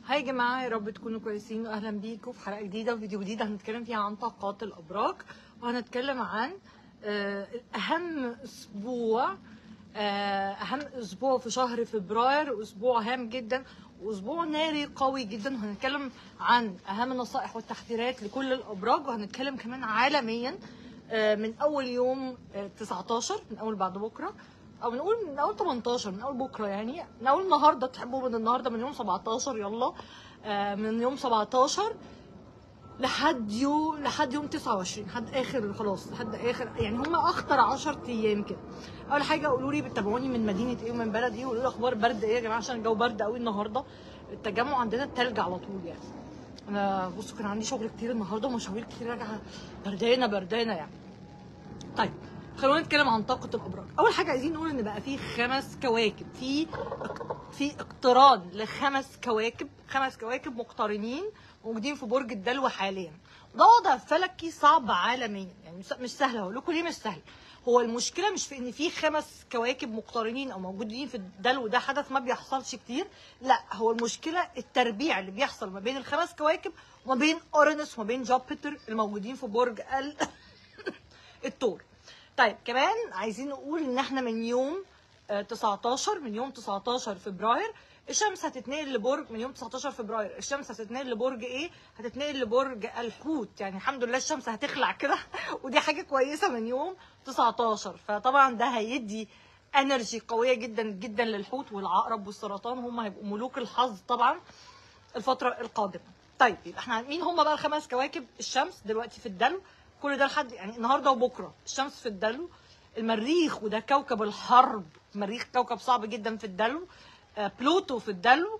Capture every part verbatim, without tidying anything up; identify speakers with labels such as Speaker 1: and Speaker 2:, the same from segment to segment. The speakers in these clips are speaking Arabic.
Speaker 1: هاي يا جماعه، يا رب تكونوا كويسين واهلا بيكم في حلقه جديده وفيديو جديد هنتكلم فيها عن طاقات الابراج، وهنتكلم عن آه، اهم اسبوع آه، اهم اسبوع في شهر فبراير، اسبوع هام جدا واسبوع ناري قوي جدا. وهنتكلم عن اهم النصائح والتحذيرات لكل الابراج، وهنتكلم كمان عالميا آه، من اول يوم آه، تسعتاشر، من اول بعد بكره، او نقول من اول تمنتاشر، من اول بكره، يعني من اول النهارده، تحبوا من النهارده من يوم سبعتاشر، يلا آه من يوم سبعتاشر لحد يوم لحد يوم تسعة وعشرين، لحد اخر، خلاص لحد اخر، يعني هم اخطر عشرة ايام كده. اول حاجه قولوا لي بتتابعوني من مدينه ايه ومن بلد ايه، وقولوا لي اخبار برد ايه يا جماعه، عشان الجو برد قوي النهارده. التجمع عندنا التلج على طول يعني. انا بصوا كان عندي شغل كتير النهارده ومشاوير كتير، راجعه بردانه بردانه يعني. طيب خلونا نتكلم عن طاقة الأبراج. أول حاجة عايزين نقول إن بقى في خمس كواكب، في في اقتران لخمس كواكب، خمس كواكب مقترنين موجودين في برج الدلو حاليا. ده وضع فلكي صعب عالميا، يعني مش سهل. هقول لكم ليه مش سهل. هو المشكلة مش في إن في خمس كواكب مقترنين أو موجودين في الدلو، ده حدث ما بيحصلش كتير، لا، هو المشكلة التربيع اللي بيحصل ما بين الخمس كواكب وما بين أورانوس وما بين جوبيتر الموجودين في برج ال الثور. طيب كمان عايزين نقول ان احنا من يوم تسعتاشر، من يوم تسعتاشر فبراير الشمس هتتنقل لبرج، من يوم تسعتاشر فبراير الشمس هتتنقل لبرج ايه؟ هتتنقل لبرج الحوت. يعني الحمد لله الشمس هتخلع كده ودي حاجه كويسه من يوم تسعتاشر. فطبعا ده هيدي انرجي قويه جدا جدا للحوت والعقرب والسرطان، هم هيبقوا ملوك الحظ طبعا الفتره القادمه. طيب يبقى احنا مين هم بقى الخمس كواكب؟ الشمس دلوقتي في الدلو، كل ده لحد يعني النهارده وبكره الشمس في الدلو. المريخ وده كوكب الحرب، المريخ كوكب صعب جدا في الدلو. آه بلوتو في الدلو.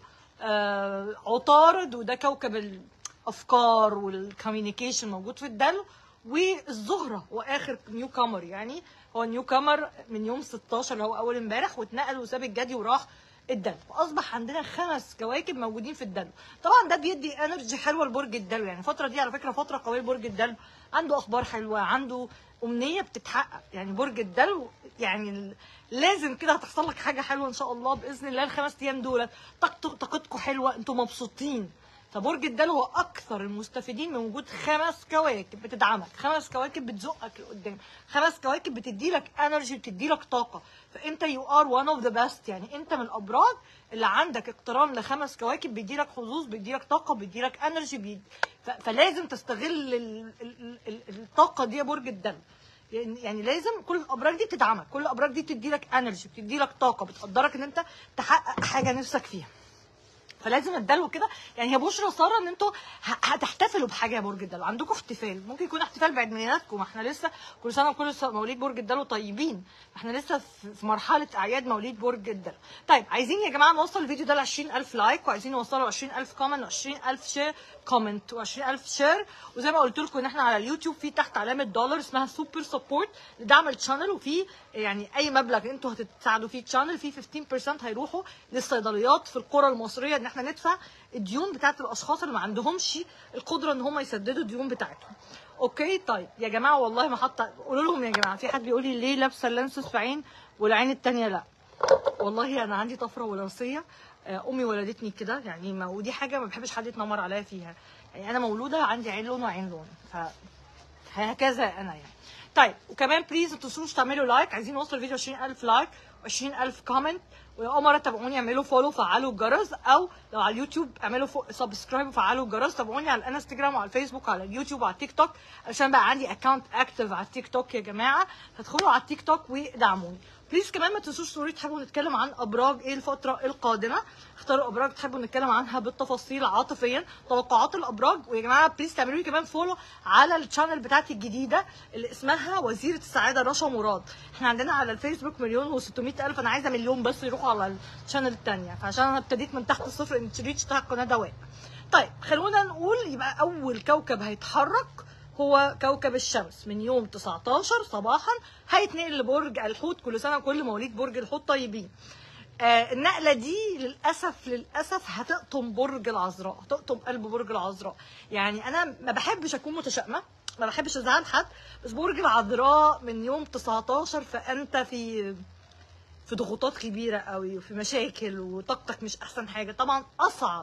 Speaker 1: آه عطارد وده كوكب الافكار والكوميونيكيشن موجود في الدلو. والزهره واخر نيو كامر، يعني هو نيو كامر من يوم ستاشر اللي هو اول امبارح، واتنقل وساب الجدي وراح الدلو، واصبح عندنا خمس كواكب موجودين في الدلو. طبعا ده بيدي انرجي حلوه لبرج الدلو، يعني الفتره دي على فكره فتره قويه لبرج الدلو، عنده اخبار حلوه، عنده امنيه بتتحقق. يعني برج الدلو يعني لازم كده هتحصل لك حاجه حلوه ان شاء الله باذن الله. الخمس ايام دول طاقتكم حلوه، انتم مبسوطين. فبرج الدلو هو اكثر المستفيدين من وجود خمس كواكب بتدعمك، خمس كواكب بتزقك لقدام، خمس كواكب بتدي لك انرجي، بتدي لك طاقه. فانت يو ار وان اوف ذا بيست، يعني انت من الابراج اللي عندك اقتران لخمس كواكب بيدي لك حظوظ، بيدي لك طاقه، بيدي لك انرجي، بيدي... ف... فلازم تستغل ال... ال... ال... الطاقه دي يا برج الدلو. يعني لازم كل الابراج دي بتدعمك، كل الابراج دي بتدي لك انرجي، بتدي لك طاقه، بتقدرك ان انت تحقق حاجه نفسك فيها. فلازم الدلو كده، يعني هي بشرى ساره ان انتوا هتحتفلوا بحاجه يا برج الدلو، عندكم احتفال، ممكن يكون احتفال بعيد ميلادكم. احنا لسه كل سنه وكل مواليد برج الدلو طيبين، احنا لسه في مرحله اعياد مواليد برج الدلو. طيب عايزين يا جماعه نوصل الفيديو ده ل عشرين ألف لايك، وعايزين نوصله عشرين ألف كومنت وعشرين ألف شير كومنت وعشرين ألف شير. وزي ما قلت لكم ان احنا على اليوتيوب في تحت علامه دولار اسمها سوبر سبورت لدعم الشانل، وفي يعني اي مبلغ انتوا هتساعدوا فيه الشانل في خمستاشر بالمية هيروحوا للصيدليات في القرى المصريه، ان احنا ندفع الديون بتاعت الاشخاص اللي ما عندهمش القدره ان هم يسددوا الديون بتاعتهم. اوكي طيب يا جماعه، والله ما حاطه، قولوا لهم يا جماعه، في حد بيقول لي ليه لابسه اللانسس في عين والعين الثانيه لا. والله انا عندي طفره وراثيه، امي ولدتني كده يعني، ما ودي حاجه ما بحبش حد يتنمر عليا فيها، يعني انا مولوده عندي عين لون وعين لون، فهكذا انا يعني. طيب وكمان بليز ما تنسوش تعملوا لايك، عايزين نوصل الفيديو عشرين ألف لايك وعشرين ألف كومنت. ولو اول مره تابعوني اعملوا فولو وفعلوا الجرس، او لو على اليوتيوب اعملوا سبسكرايب وفعلوا الجرس. تابعوني على الانستجرام وعلى الفيسبوك وعلى اليوتيوب وعلى التيك توك، عشان بقى عندي اكونت اكتف على التيك توك يا جماعه، هتدخلوا على التيك توك ودعموني بليز. كمان ما تنسوش تقولوا تحبوا نتكلم عن ابراج ايه الفتره القادمه، اختاروا ابراج تحبوا نتكلم عنها بالتفاصيل عاطفيا، توقعات الابراج. ويا جماعه بليز تعملوا لي كمان فولو على الشانل بتاعتي الجديده اللي اسمها وزيره السعاده رشا مراد. احنا عندنا على الفيسبوك مليون وستمية الف، انا عايزه مليون بس يروحوا على الشانل الثانيه، فعشان انا ابتديت من تحت الصفر ان ريتش بتاع القناه دواء. طيب خلونا نقول يبقى اول كوكب هيتحرك هو كوكب الشمس من يوم تسعتاشر صباحا، هيتنقل لبرج الحوت. كل سنه وكل مواليد برج الحوت طيبين. آه النقله دي للاسف للاسف هتقطم برج العذراء، هتقطم قلب برج العذراء. يعني انا ما بحبش اكون متشائمه، ما بحبش ازعل حد، بس برج العذراء من يوم تسعتاشر فانت في في ضغوطات كبيره قوي وفي مشاكل وطاقتك مش احسن حاجه. طبعا اصعب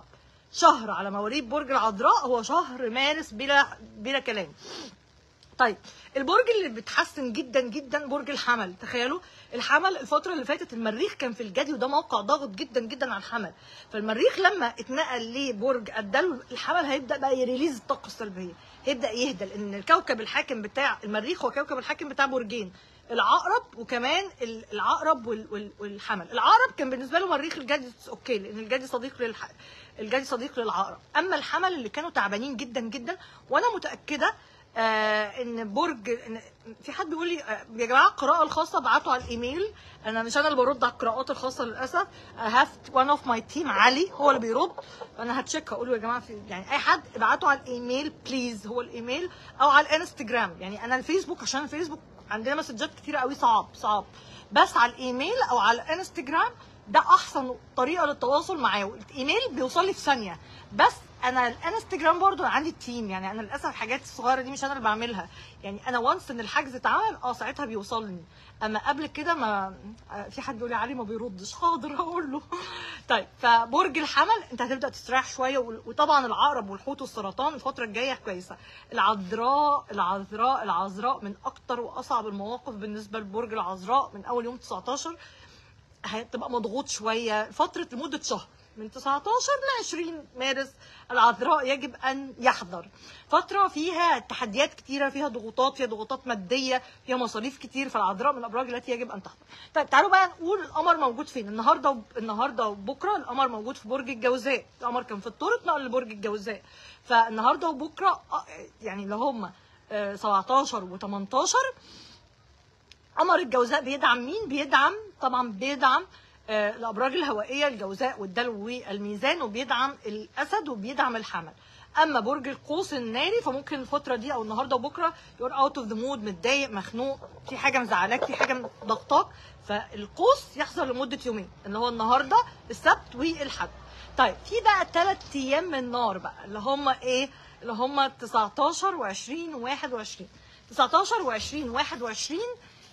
Speaker 1: شهر على مواليد برج العذراء هو شهر مارس بلا بلا كلام. طيب البرج اللي بيتحسن جدا جدا برج الحمل. تخيلوا الحمل الفتره اللي فاتت المريخ كان في الجدي، وده موقع ضاغط جدا جدا على الحمل، فالمريخ لما اتنقل لبرج الدلو الحمل هيبدا بقى يريليز الطاقه السلبيه، هيبدا يهدى، لان الكوكب الحاكم بتاع المريخ هو كوكب الحاكم بتاع برجين، العقرب وكمان العقرب والحمل. العقرب كان بالنسبه له مريخ الجدي اوكي، لان الجدي صديق للح... الجدي صديق للعقرب. اما الحمل اللي كانوا تعبانين جدا جدا، وانا متاكده آه ان برج إن في حد بيقول لي آه يا جماعه القراءه الخاصه ابعتوا على الايميل، انا مش انا اللي برد على القراءات الخاصه للاسف، هاف وان اوف ماي تيم علي هو اللي بيرد، فانا هتشيك اقول له يا جماعه في يعني اي حد ابعتوا على الايميل بليز، هو الايميل او على الانستجرام. يعني انا الفيسبوك عشان الفيسبوك عندنا مسجات كتيره قوي صعب صعب، بس على الايميل او على الانستجرام ده احسن طريقه للتواصل معاه. الايميل بيوصل لي في ثانيه، بس انا الانستجرام برضو عندي التيم، يعني انا للاسف الحاجات الصغيره دي مش انا اللي بعملها، يعني انا وانس ان الحجز اتعمل اه ساعتها بيوصلني، اما قبل كده ما في حد يقول لي علي ما بيردش، حاضر هقول له. طيب فبرج الحمل انت هتبدا تستريح شويه، وطبعا العقرب والحوت والسرطان الفتره الجايه كويسه. العذراء العذراء العذراء من اكتر واصعب المواقف بالنسبه لبرج العذراء، من اول يوم تسعتاشر هتبقى مضغوط شويه فتره لمده شهر، من تسعتاشر ل عشرين مارس العذراء يجب ان يحذر، فتره فيها تحديات كتيره، فيها ضغوطات، فيها ضغوطات ماديه، فيها مصاريف كتير، فالعذراء من الابراج التي يجب ان تحذر. طيب تعالوا بقى نقول القمر موجود فين النهارده و... النهارده وبكره. القمر موجود في برج الجوزاء، القمر كان في الثور اتنقل لبرج الجوزاء، فالنهارده وبكره يعني اللي هم سبعتاشر و تمنتاشر قمر الجوزاء بيدعم مين؟ بيدعم طبعا بيدعم آه الابراج الهوائيه الجوزاء والدلو والميزان، وبيدعم الاسد وبيدعم الحمل. اما برج القوس الناري فممكن الفتره دي او النهارده وبكره يور اوت اوف ذا مود، متضايق، مخنوق، في حاجه مزعلاك، في حاجه ضغطاك، فالقوس يحصل لمده يومين اللي هو النهارده السبت والحد. طيب في بقى ثلاث ايام من نار بقى اللي هم ايه؟ اللي هم تسعتاشر وعشرين وواحد وعشرين. تسعتاشر وعشرين وواحد وعشرين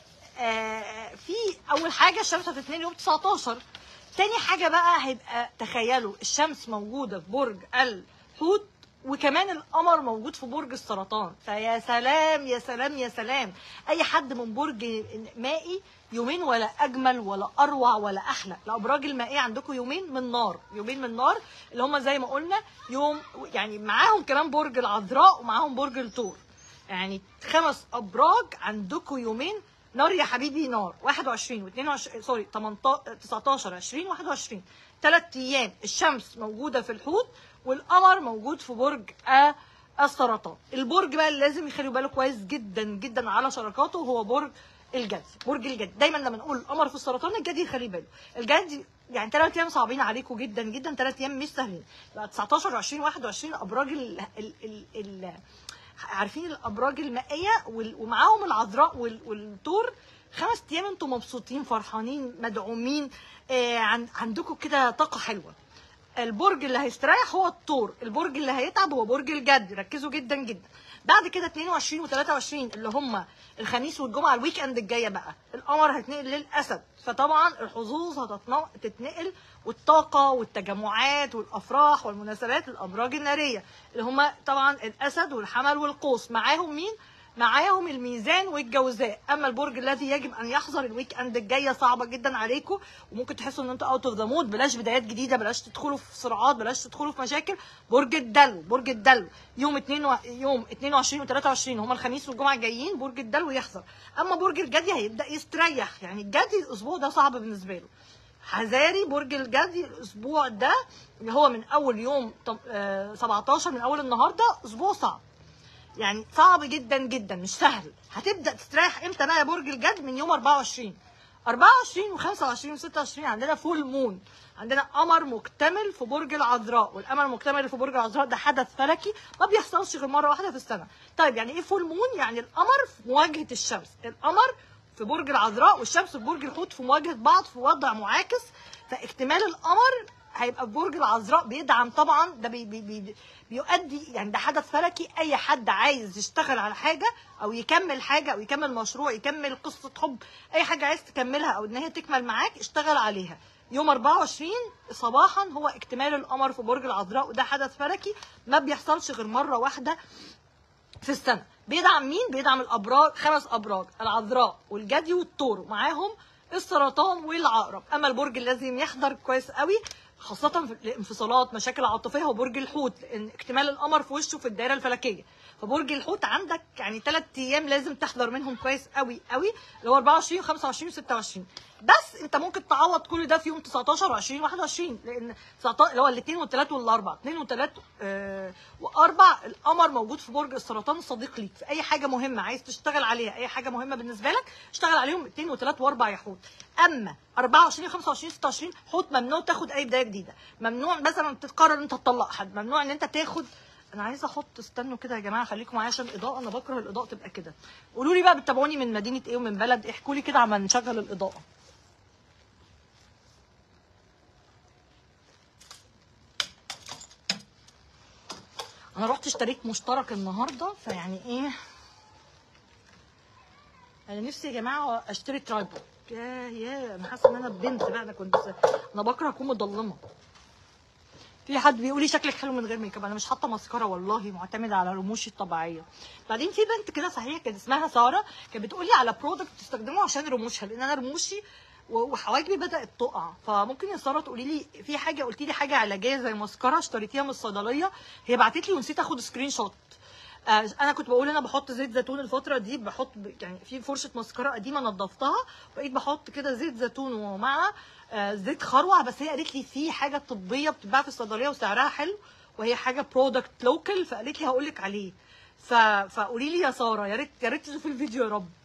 Speaker 1: آه في اول حاجه الشمس هتتنقل يوم تسعتاشر. تاني حاجه بقى هيبقى تخيلوا الشمس موجوده في برج الحوت، وكمان القمر موجود في برج السرطان، فيا سلام يا سلام يا سلام، اي حد من برج مائي يومين ولا اجمل ولا اروع ولا احلى. الابراج المائيه عندكم يومين من نار، يومين من نار اللي هم زي ما قلنا يوم، يعني معاهم كمان برج العذراء ومعاهم برج الثور، يعني خمس ابراج عندكم يومين نار يا حبيبي، نار. واحد وعشرين واثنين وعشرين سوري تسعتاشر عشرين واحد وعشرين ثلاث ايام الشمس موجوده في الحوت والقمر موجود في برج السرطان. البرج بقى اللي لازم يخلوا باله كويس جدا جدا على شراكاته هو برج الجدي. برج الجدي دايما لما نقول القمر في السرطان الجدي يخلي باله. الجدي يعني ثلاث ايام صعبين عليكم جدا جدا، ثلاث ايام مش سهلين. تسعتاشر وعشرين واحد وعشرين ابراج ال ال ال ال عارفين الابراج المائيه ومعاهم العذراء والثور، خمس ايام انتم مبسوطين فرحانين مدعومين، آه عندكم كده طاقه حلوه. البرج اللي هيستريح هو الثور، البرج اللي هيتعب هو برج الجدي، ركزوا جدا جدا. بعد كده اتنين وعشرين وتلاتة وعشرين اللي هم الخميس والجمعه الويك اند الجايه بقى القمر هيتنقل للاسد، فطبعا الحظوظ هتتنقل والطاقه والتجمعات والافراح والمناسبات للابراج الناريه اللي هم طبعا الاسد والحمل والقوس، معاهم مين؟ معاهم الميزان والجوزاء. اما البرج الذي يجب ان يحذر الويك اند الجايه صعبه جدا عليكم، وممكن تحسوا ان انتوا اوت اوف ذا مود، بلاش بدايات جديده، بلاش تدخلوا في صراعات، بلاش تدخلوا في مشاكل. برج الدلو، برج الدلو يوم اتنين و... يوم اتنين وعشرين وتلاتة وعشرين هم الخميس والجمعه الجايين برج الدلو يحذر. اما برج الجدي هيبدا يستريح، يعني الجدي الاسبوع ده صعب بالنسبه له، حذاري برج الجدي الاسبوع ده اللي هو من اول يوم سبعتاشر من اول النهارده اسبوع صعب، يعني صعب جدا جدا مش سهل. هتبدا تستريح امتى بقى يا برج الجد؟ من يوم اربعة وعشرين اربعة وعشرين وخمسة وعشرين وستة وعشرين عندنا فول مون، عندنا قمر مكتمل في برج العذراء، والقمر المكتمل في برج العذراء ده حدث فلكي ما بيحصلش غير مره واحده في السنه. طيب يعني ايه فول مون؟ يعني القمر في مواجهه الشمس، القمر في برج العذراء والشمس في برج الحوت في مواجهه بعض في وضع معاكس، فاكتمال القمر هيبقى في برج العذراء بيدعم طبعا، ده بي بي بي بيؤدي يعني ده حدث فلكي. اي حد عايز يشتغل على حاجه او يكمل حاجه او يكمل مشروع، يكمل قصه حب، اي حاجه عايز تكملها او ان هي تكمل معاك اشتغل عليها. يوم أربعة وعشرين صباحا هو اكتمال القمر في برج العذراء، وده حدث فلكي ما بيحصلش غير مره واحده في السنه. بيدعم مين؟ بيدعم الابراج، خمس ابراج، العذراء والجدي والثور، ومعاهم السرطان والعقرب. اما البرج اللي لازم يحضر كويس قوي خاصه في الانفصالات، مشاكل عاطفيه، هو برج الحوت، لان اكتمال القمر في وشه في الدائره الفلكيه. فبرج الحوت عندك يعني ثلاث ايام لازم تحضر منهم كويس قوي قوي، اللي هو أربعة وعشرين وخمسة وعشرين وستة وعشرين. بس انت ممكن تعوض كل ده في يوم تسعتاشر وعشرين وواحد وعشرين، لان تسعتاشر اللي هو الاثنين والثلاث والاربع، اثنين وثلاث آه واربع القمر موجود في برج السرطان، صديق ليك في اي حاجه مهمه عايز تشتغل عليها، اي حاجه مهمه بالنسبه لك اشتغل عليهم اثنين وثلاث واربع يا حوت. اما أربعة وعشرين وخمسة وعشرين وستة وعشرين حوت ممنوع تاخد اي بدايه جديده، ممنوع مثلا تقرر ان انت تطلق حد، ممنوع ان انت تاخد. انا عايزه احط، استنوا كده يا جماعه خليكم معايا عشان الاضاءه، انا بكره الاضاءه تبقى كده. قولوا لي بقى بتتابعوني من مدينه ايه ومن بلد، احكوا لي كده عما نشغل الاضاءه. انا رحت اشتريت مشترك النهارده، فيعني ايه، انا نفسي يا جماعه اشتري ترايبود. يا يا انا حاسه ان انا بنت بقى، انا كنت انا بكره اكون مضلمه. في حد بيقول لي شكلك حلو من غير ميك اب، انا مش حاطه ماسكارا والله، معتمده على رموشي الطبيعيه. بعدين في بنت كده صحيح كانت اسمها ساره، كانت بتقول لي على برودكت تستخدمه عشان رموشها، لان انا رموشي وحواجبي بدات تقع. فممكن يا ساره تقولي لي في حاجه، قلتي لي حاجه علاجيه زي ماسكارا اشتريتيها من الصيدليه، هي بعتت لي ونسيت اخد سكرين شوت. آه انا كنت بقول انا بحط زيت زيتون الفتره دي، بحط يعني في فرشه ماسكارا قديمه نضفتها، بقيت بحط كده زيت زيتون ومع آه زيت خروع. بس هي قالت لي في حاجه طبيه بتتباع في الصيدليه وسعرها حلو، وهي حاجه برودكت لوكال، فقالت لي هقول لك عليه. ف... فقولي لي يا ساره، يا ريت يا ريت تشوفي الفيديو يا رب.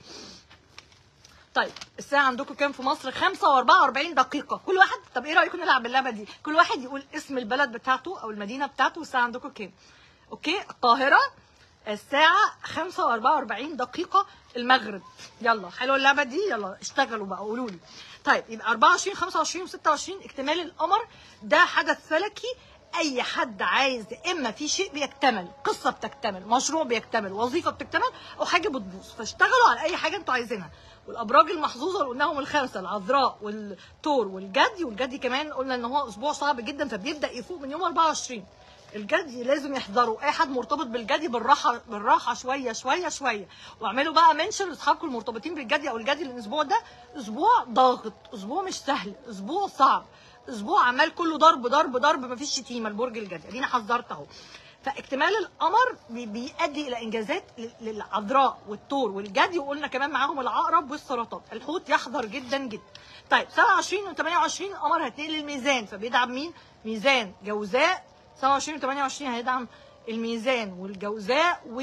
Speaker 1: طيب الساعه عندكم كام في مصر؟ خمسة وأربعة وأربعين دقيقه. كل واحد، طب ايه رايكم نلعب اللعبه دي؟ كل واحد يقول اسم البلد بتاعته او المدينه بتاعته والساعه عندكم كام. اوكي، القاهره الساعة خمسة وأربعة وأربعين دقيقة، المغرب. يلا حلوة اللعبة دي، يلا اشتغلوا بقى قولوا لي. طيب يبقى أربعة وعشرين خمسة وعشرين وستة وعشرين اكتمال القمر، ده حدث فلكي. أي حد عايز، إما في شيء بيكتمل، قصة بتكتمل، مشروع بيكتمل، وظيفة بتكتمل، أو حاجة بتبوظ، فاشتغلوا على أي حاجة أنتوا عايزينها. والأبراج المحظوظة اللي قلناهم الخمسة، العذراء والثور والجدي، والجدي كمان قلنا إن هو أسبوع صعب جدا، فبيبدأ يفوق من يوم أربعة وعشرين. الجدي لازم يحضروا، اي حد مرتبط بالجدي بالراحه بالراحه شويه شويه شويه، واعملوا بقى منشن لاصحابكم المرتبطين بالجدي او الجدي، لان الاسبوع ده اسبوع ضاغط، اسبوع مش سهل، اسبوع صعب، اسبوع عمال كله ضرب ضرب ضرب، مفيش شتيمه لبرج الجدي. ادينا حذرت اهو. فاكتمال القمر بيؤدي الى انجازات للعذراء والثور والجدي، وقلنا كمان معاهم العقرب والسرطان. الحوت يحضر جدا جدا. طيب سبعة وعشرين وثمانية وعشرين القمر هيتنقل للميزان، فبيدعم مين؟ ميزان، جوزاء. سبعة وعشرين وثمانية وعشرين هيدعم الميزان والجوزاء و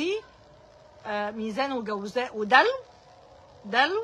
Speaker 1: آه ميزان وجوزاء ودلو دلو،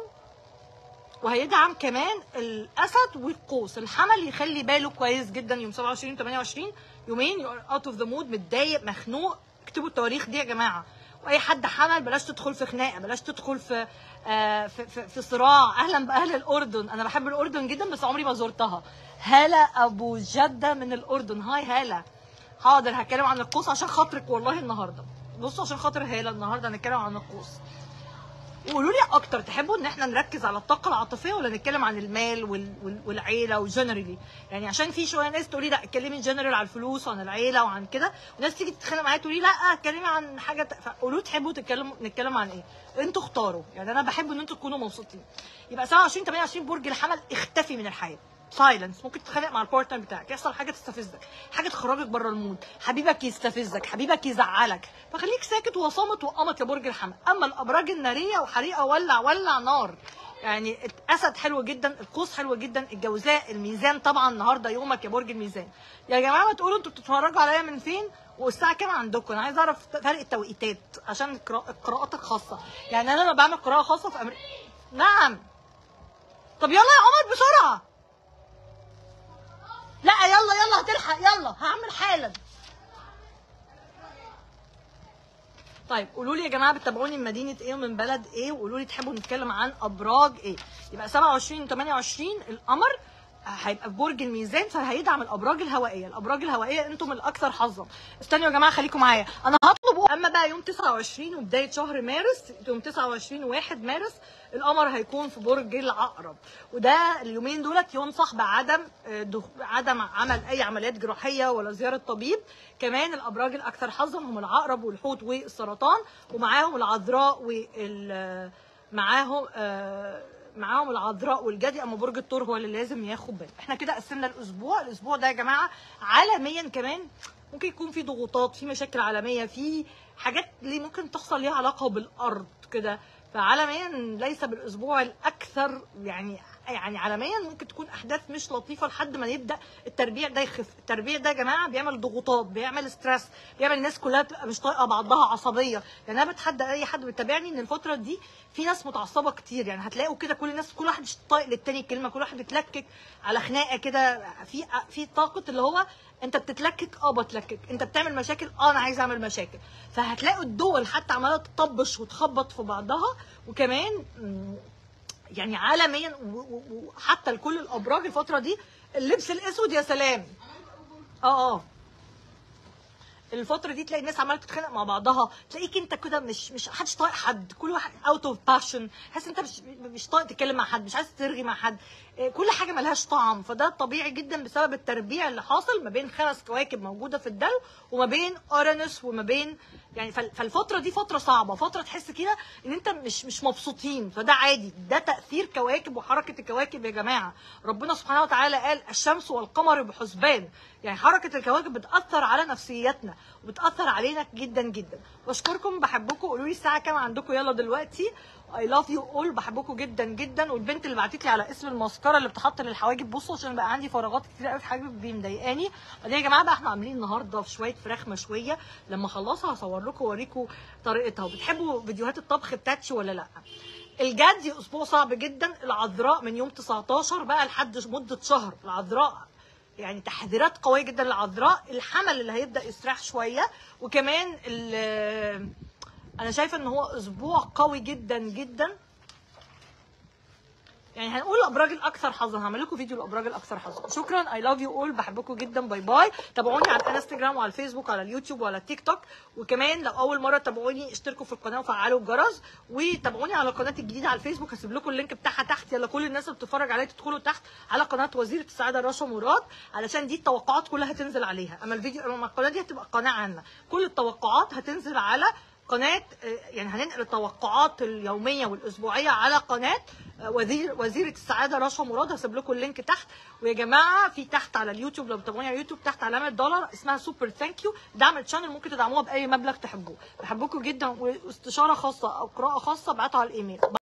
Speaker 1: وهيدعم كمان الاسد والقوس. الحمل يخلي باله كويس جدا يوم سبعة وعشرين وثمانية وعشرين، يومين يو ار اوت اوف ذا مود، متضايق مخنوق. اكتبوا التواريخ دي يا جماعه. واي حد حمل بلاش تدخل في خناقه، بلاش تدخل في آه في, في, في صراع. اهلا باهل الاردن، انا بحب الاردن جدا بس عمري ما زرتها. هاله ابو جده من الاردن، هاي هاله. حاضر هتكلم عن القوس عشان خاطرك والله النهارده. بصوا عشان خاطر هاله النهارده هنتكلم عن القوس. وقولوا لي اكتر تحبوا ان احنا نركز على الطاقه العاطفيه ولا نتكلم عن المال وال... وال... والعيله وجنرالي؟ يعني عشان في شويه ناس تقولي لا اتكلمي جنرال على الفلوس وعن العيله وعن كده، وناس تيجي تتخانق معايا تقولي لا اتكلمي عن حاجه ت... فقولوا تحبوا تتكلموا نتكلم عن ايه؟ انتوا اختاروا، يعني انا بحب ان انتوا تكونوا مبسوطين. يبقى سبعة وعشرين ثمانية وعشرين برج الحمل، اختفي من الحياه، سايلنس. ممكن تتخانق مع البارتنر بتاعك، يحصل حاجه تستفزك، حاجه تخرجك بره المود، حبيبك يستفزك، حبيبك يزعلك، فخليك ساكت وصامت وقمت يا برج الحمل. اما الابراج الناريه وحريقه ولع ولع نار، يعني الاسد حلو جدا، القوس حلو جدا، الجوزاء، الميزان طبعا النهارده يومك يا برج الميزان. يا جماعه ما تقولوا انتوا بتتفرجوا عليا من فين والساعه كام عندكم، انا عايزه اعرف فرق التوقيتات عشان القراءات الخاصه. يعني انا لما بعمل قراءه خاصه في امريكا. نعم. طب يلا يا عمر بسرعه. لا يلا يلا هتلحق، يلا هعمل حالا. طيب قولوا لي يا جماعه بتتابعوني من مدينه ايه ومن بلد ايه، وقولوا لي تحبوا نتكلم عن ابراج ايه. يبقى سبعة وعشرين وثمانية وعشرين القمر هيبقى في برج الميزان، فهيدعم الابراج الهوائيه. الابراج الهوائيه انتم الاكثر حظا. استنوا يا جماعه خليكم معايا، انا هطلب. اما بقى يوم تسعة وعشرين وبدايه شهر مارس، يوم تسعة وعشرين واحد مارس القمر هيكون في برج العقرب، وده اليومين دولت ينصح بعدم عدم عمل اي عمليات جراحيه ولا زياره طبيب. كمان الابراج الاكثر حظا هم العقرب والحوت والسرطان، ومعاهم العذراء وال معاهم آه معاهم العذراء والجدي. اما برج الثور هو اللي لازم ياخد باله. احنا كده قسمنا الاسبوع. الاسبوع ده يا جماعه عالميا كمان ممكن يكون في ضغوطات، في مشاكل عالميه، في حاجات اللي ممكن تحصل ليها علاقه بالارض كده. فعالميا ليس بالاسبوع الاكثر يعني يعني عالميا ممكن تكون احداث مش لطيفه لحد ما يبدا التربيع ده يخف. التربيع ده يا جماعه بيعمل ضغوطات، بيعمل ستريس، بيعمل الناس كلها تبقى مش طايقه بعضها، عصبيه. يعني انا بتحدى اي حد بيتابعني ان الفتره دي في ناس متعصبه كتير. يعني هتلاقوا كده كل الناس كل واحد مش طايق للتاني كلمه، كل واحد بيتلكك على خناقه كده، في في طاقه اللي هو انت بتتلكك اه بتلكك، انت بتعمل مشاكل اه انا عايز اعمل مشاكل. فهتلاقوا الدول حتى عماله تطبش وتخبط في بعضها. وكمان يعني عالميا وحتى لكل الابراج الفتره دي اللبس الاسود يا سلام. اه اه الفتره دي تلاقي الناس عماله تتخانق مع بعضها، تلاقيك انت كده مش مش حدش طايق حد، كل واحد اوت اوف باشن، حاسس انت مش مش طايق تتكلم مع حد، مش عايز ترغي مع حد، كل حاجه ملهاش طعم. فده طبيعي جدا بسبب التربيع اللي حاصل ما بين خمس كواكب موجوده في الدلو، وما بين اورانوس، وما بين يعني فالفتره دي فتره صعبه، فتره تحس كده ان انت مش مش مبسوطين. فده عادي، ده تاثير كواكب وحركه الكواكب يا جماعه. ربنا سبحانه وتعالى قال الشمس والقمر بحسبان. يعني حركه الكواكب بتاثر على نفسيتنا وبتاثر علينا جدا جدا. بشكركم، بحبكم. قولوا لي الساعه كام عندكم يلا دلوقتي. اي لاف يو اول، بحبكم جدا جدا. والبنت اللي بعتت لي على اسم الماسكاره اللي بتحط للحواجب، بصوا عشان بقى عندي فراغات كتير قوي في حاجب مضايقاني. بعدين يا جماعه بقى احنا عاملين النهارده في شويه فراخ مشويه، لما اخلصها هصور لكم واوريكم طريقتها. وبتحبوا فيديوهات الطبخ بتاعتي ولا لا؟ الجدي اسبوع صعب جدا. العذراء من يوم تسعتاشر بقى لحد مده شهر. العذراء يعني تحذيرات قويه جدا للعذراء. الحمل اللي هيبدا يستريح شويه. وكمان انا شايفه ان هو اسبوع قوي جدا جدا. يعني هنقول الابراج الاكثر حظا، هعمل لكم فيديو الابراج الاكثر حظا. شكرا، اي لاف يو اول، بحبكم جدا، باي باي. تابعوني على الانستجرام وعلى الفيسبوك وعلى اليوتيوب وعلى التيك توك. وكمان لو اول مره تابعوني اشتركوا في القناه وفعلوا الجرس، وتابعوني على قناتي الجديده على الفيسبوك، هسيب لكم اللينك بتاعها تحت. يلا كل الناس اللي بتتفرج عليا تدخلوا تحت على قناه وزيره السعاده رشا مراد، علشان دي التوقعات كلها هتنزل عليها. اما الفيديو اما القناه دي هتبقى قناه عامه، كل التوقعات هتنزل على قناه، يعني هننقل التوقعات اليوميه والاسبوعيه على قناه وزير وزيره السعاده رشا مراد. هسيب لكم اللينك تحت. ويا جماعه في تحت على اليوتيوب، لو بتابعوني على اليوتيوب تحت علامه دولار اسمها سوبر ثانك يو، دعم الشانل، ممكن تدعموها باي مبلغ تحبوه. بحبكم جدا. واستشاره خاصه او قراءه خاصه ابعتوا على الايميل.